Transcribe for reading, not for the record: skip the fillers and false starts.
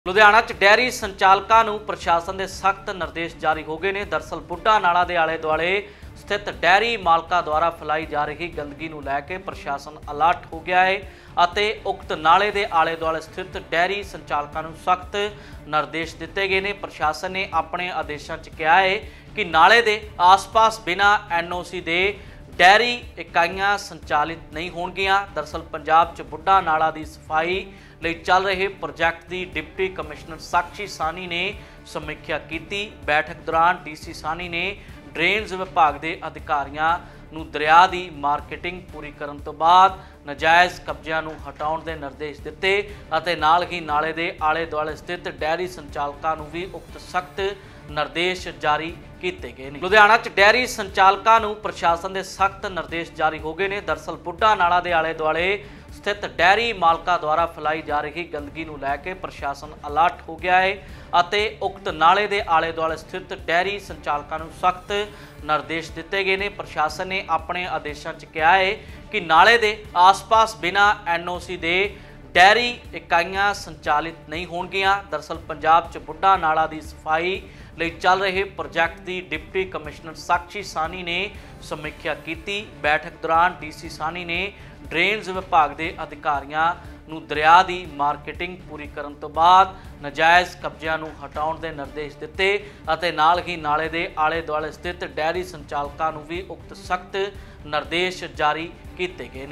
ਲੁਧਿਆਣਾ 'ਚ ਡੈਰੀ ਸੰਚਾਲਕਾਂ ਨੂੰ ਪ੍ਰਸ਼ਾਸਨ ਦੇ ਸਖਤ ਨਿਰਦੇਸ਼ ਜਾਰੀ ਹੋ ਗਏ ਨੇ। ਦਰਅਸਲ ਬੁੱਢਾ ਨਾਲਾ ਦੇ ਆਲੇ ਦੁਆਲੇ ਸਥਿਤ ਡੈਰੀ ਮਾਲਕਾਂ ਦੁਆਰਾ ਫੈਲਾਈ ਜਾ ਰਹੀ ਗੰਦਗੀ ਨੂੰ ਲੈ ਕੇ ਪ੍ਰਸ਼ਾਸਨ ਅਲਰਟ ਹੋ ਗਿਆ ਹੈ ਅਤੇ ਉਕਤ ਨਾਲੇ ਦੇ ਆਲੇ ਦੁਆਲੇ ਸਥਿਤ ਡੈਰੀ ਸੰਚਾਲਕਾਂ ਨੂੰ ਸਖਤ ਨਿਰਦੇਸ਼ ਦਿੱਤੇ ਗਏ ਨੇ। ਪ੍ਰਸ਼ਾਸਨ ਨੇ ਆਪਣੇ ਆਦੇਸ਼ਾਂ 'ਚ ਕਿਹਾ ਹੈ ਕਿ ਨਾਲੇ ਦੇ ਆਸ-ਪਾਸ ਬਿਨਾਂ NOC ਦੇ ਡੈਰੀ ਇਕਾਈਆਂ ਸੰਚਾਲਿਤ नहीं होणगियां। दरअसल पंजाब च बुढ़ा नाला की सफाई ਲਈ चल रहे प्रोजैक्ट की डिप्टी कमिश्नर साक्षी सानी ने समीक्षा की। बैठक दौरान DC सानी ने ड्रेन्स विभाग के अधिकारियों ਨੂੰ दरिया की मार्केटिंग पूरी करन तो बाद नाजायज़ कब्जियां ਨੂੰ हटाउण के निर्देश दिते ਅਤੇ ਨਾਲ ही नाले के आले दुआले स्थित डेयरी संचालकों ਨੂੰ भी उक्त सख्त निर्देश जारी किए गए हैं। लुधियाना च डेयरी संचालकों ਨੂੰ प्रशासन के सख्त निर्देश जारी हो गए हैं। दरअसल बुढ़ा नाला के आले दुआले स्थित डेयरी मालकों द्वारा फैलाई जा रही गंदगी ਨੂੰ ਲੈ ਕੇ प्रशासन अलर्ट हो गया है ਅਤੇ उक्त नाले के आले दुआले स्थित डेयरी संचालकों ਨੂੰ सख्त निर्देश दिते गए हैं। प्रशासन ने अपने आदेशों 'ਚ कहा है कि नाले के आस-पास बिना NOC के डेयरी इकाइयां संचालित नहीं होणगियां। दरअसल पंजाब च बुढ़ा नाला की सफाई ਲਈ चल रहे प्रोजैक्ट की डिप्टी कमिश्नर साक्षी सानी ने समीक्षा की। बैठक दौरान DC सानी ने ड्रेन्स विभाग के अधिकारियों ਨੂੰ दरिया की मार्केटिंग पूरी करन तो बाद नाजायज़ कब्जियां ਨੂੰ हटाउण के निर्देश दिते ਅਤੇ ਨਾਲ ही नाले के आले दुआले स्थित डेयरी संचालकों ਨੂੰ भी उक्त सख्त निर्देश जारी किए गए।